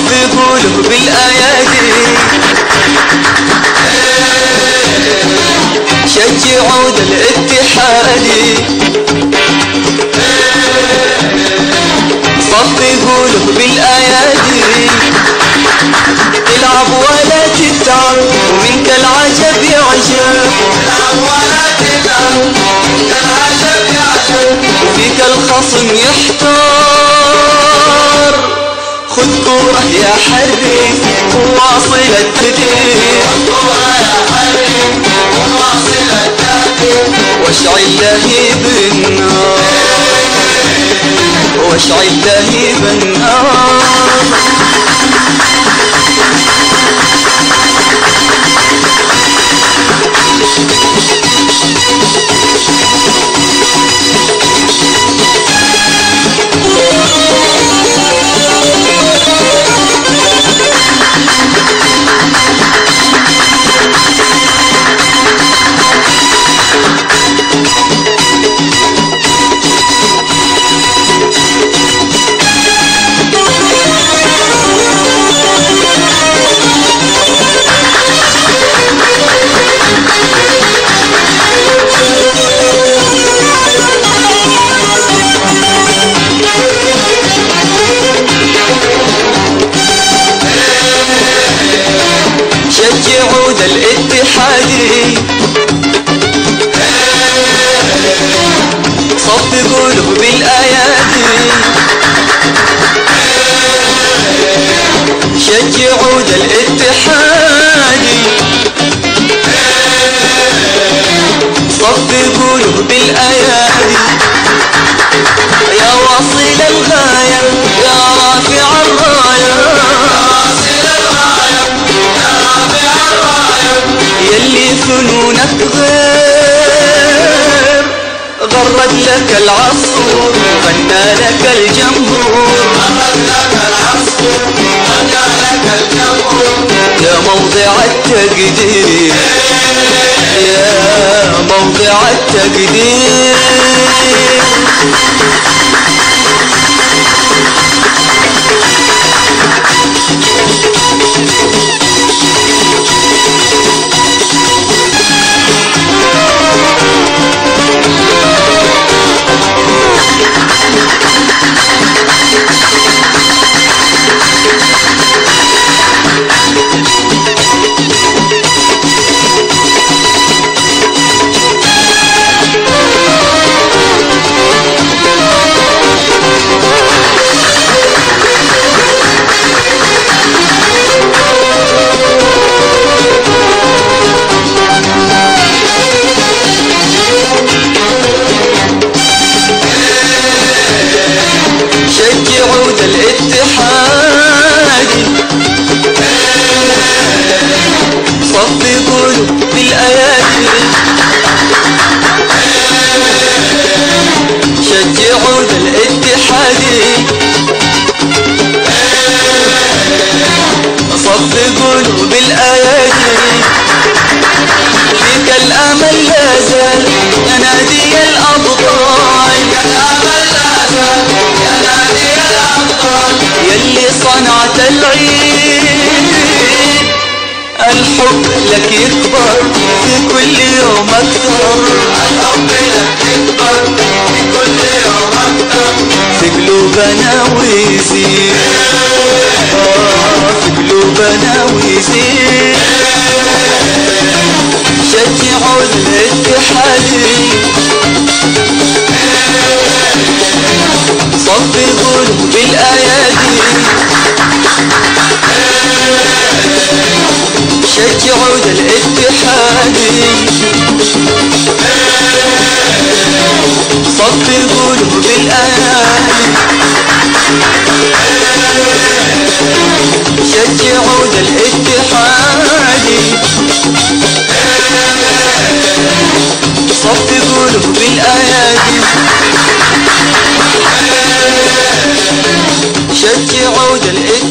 صف قوله بالأيادي شجعوا ذا الاتحادي صف قوله بالأيادي تلعب ولا تتعب ومنك العجب يعجب تلعب ولا تتعب ومنك العجب يعجب وفيك الخصم يحتار خذ كورة يا حريف وواصل التدريب خذ كورة يا حريف وواصل التدريب واشعل لهيب النار واشعل لهيب النار شجعوا ذا الاتحادي صف قوله بالأيادي شجعوا ذا الاتحادي صف قوله بالأيادي يا واصل الغاية يا رافع الراية يلي فنونك غير غرد لك العصفور غنى لك الجمهور غرد لك العصفور غنى لك الجمهور يا موضع التقدير يا موضع التقدير شجعوا ذا الاتحادي صف قوله بالأيادي شجعوا ذا الاتحادي صف قوله بالأيادي فيك الأمل لا زال يا نادي الأبطال يلي صنعت العيد الحب لك يكبر في كل يوم أكثر الحب لك يكبر في كل يوم أكثر في قلوبنا ويزيد في قلوبنا ويزيد شجعوا الاتحادي صف قوله بالأيادي شجعوا ذا الاتحادي صف قوله بالأيادي شجعوا ذا الاتحادي صف قوله بالأيادي شجعوا ذا الاتحادي